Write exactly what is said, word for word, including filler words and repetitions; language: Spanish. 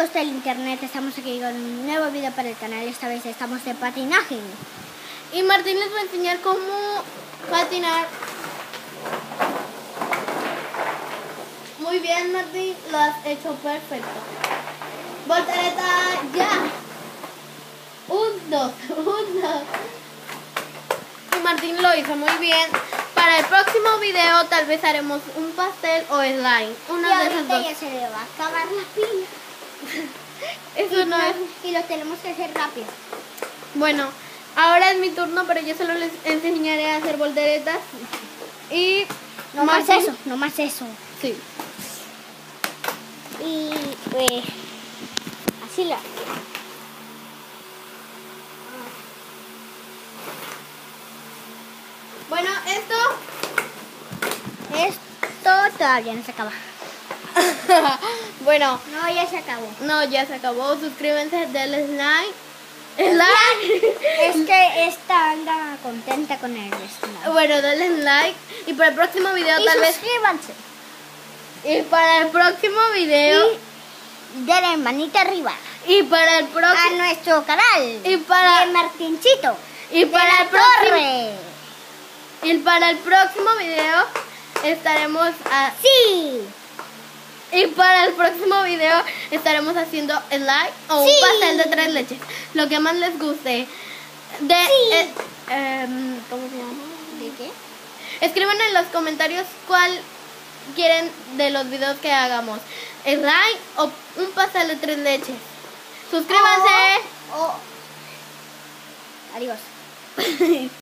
amigos del internet, estamos aquí con un nuevo video para el canal. Esta vez estamos de patinaje. Y Martín les va a enseñar cómo patinar. Muy bien, Martín, lo has hecho perfecto. Voltereta ya. Un, dos, un, dos. Y Martín lo hizo muy bien. Para el próximo video tal vez haremos un pastel o slime. Una Y de esas ahorita dos. ya se le va a acabar la pila. Eso y, no es. y lo tenemos que hacer rápido. Bueno, ahora es mi turno, pero yo solo les enseñaré a hacer volteretas. Y No más Martín- eso, no más eso. Sí. Y pues así la. Bueno, esto Esto todavía no se acaba. bueno, No, ya se acabó. no, ya se acabó. Suscríbanse, denle like. Like. Es que esta anda contenta con el slime. Bueno, denle like. Y para el próximo video Y tal vez. suscríbanse. Y para el próximo video. Y denle manita arriba Y, para el a próximo. nuestro canal. Y para- de Martincito. Y de para la el próximo. Torre. Y para el próximo video estaremos a. Sí. Y para el próximo video estaremos haciendo slime o Sí. un pastel de tres leches. Lo que más les guste. De, Sí. eh, em, ¿Cómo se llama? ¿De qué? Escriban en los comentarios cuál quieren de los videos que hagamos. Slime o un pastel de tres leches. Suscríbanse. Oh, oh. Adiós.